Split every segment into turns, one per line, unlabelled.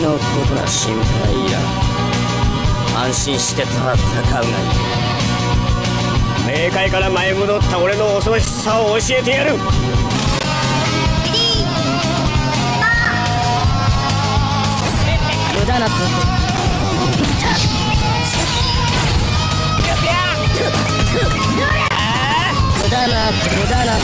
のことな心配いらん。安心して戦うがいい。冥界から舞い戻った俺の恐ろしさを教えてやる。無駄なこと無駄な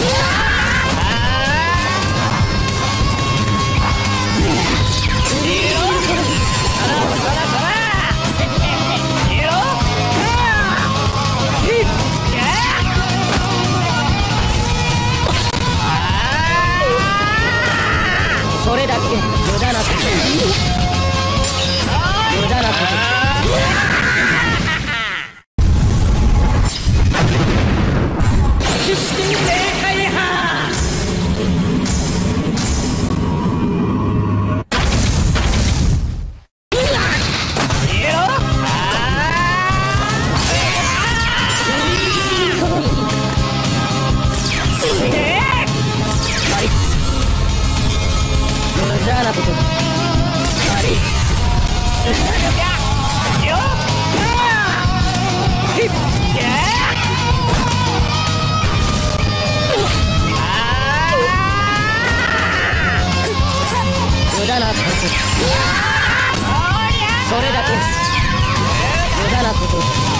それだけ無駄なこと無駄なことそれだけ無駄なこと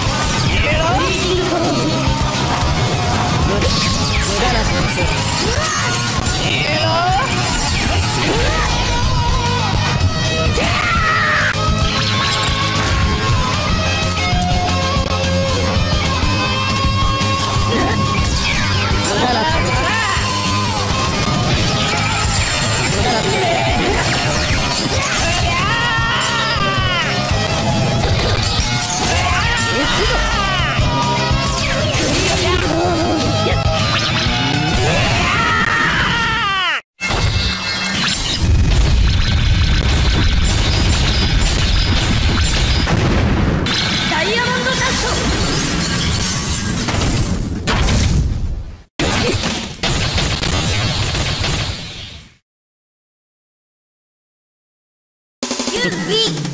無駄な
指